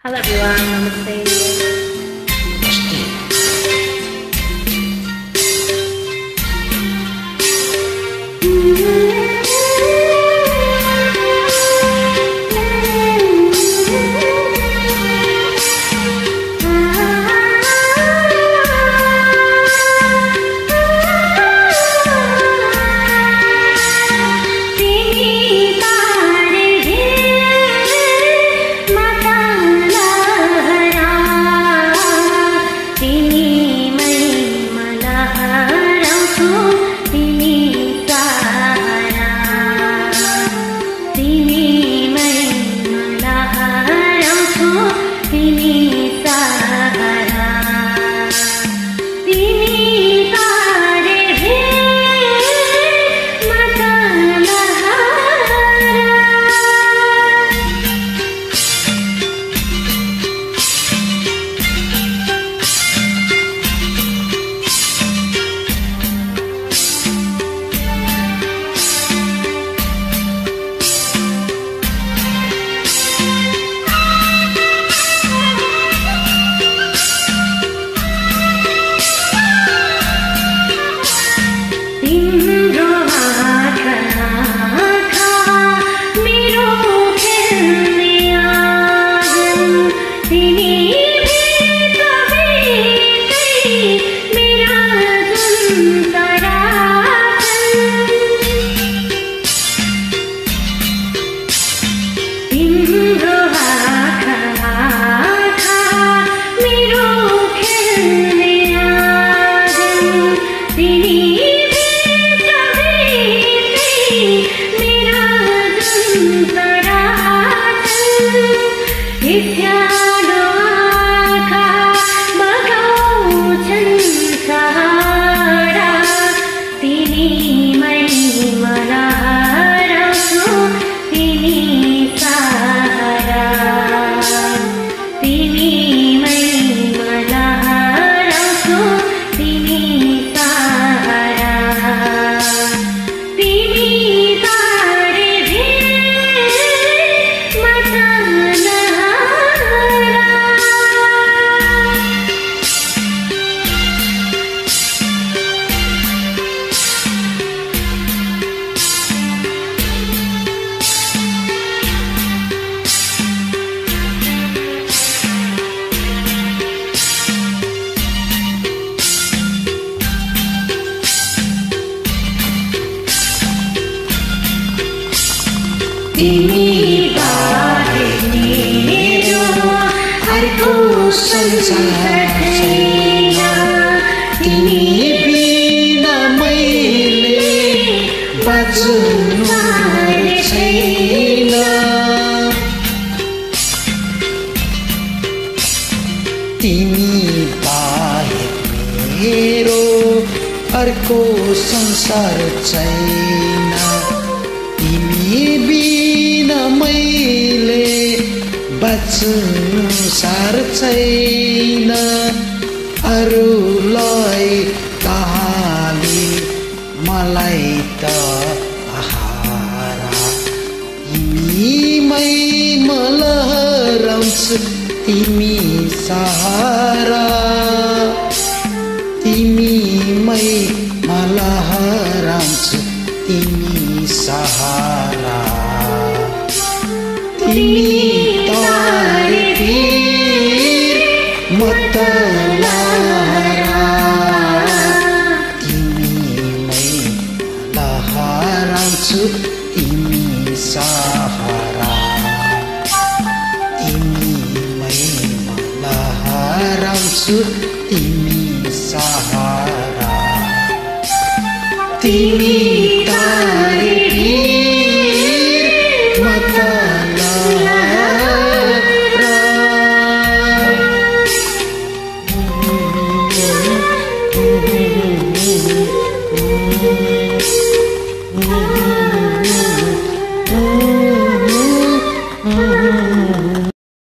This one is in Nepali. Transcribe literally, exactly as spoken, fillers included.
Hello everyone, namaste. तिमी बाहेक मेरो अर्को संसार छैन, तिमी बिना मैले बाँच्नु छैन। तिमी बाहेक मेरो अर्को संसार छैन, तिमी बिना मैले बाँच्नु सार छैन। अरूलाई कहाली मलाई त आहारा, तिमीमै म लहराउँछु तिमी सहारा, तिमीमै म लहराउँछु तिमी सहारा। तिमी तारे फिर म त लहरा, तिमीमै लहराउँछु तिमी सहारा, तिमीमै लहराउँछु तिमी सहारा। तिमी तारे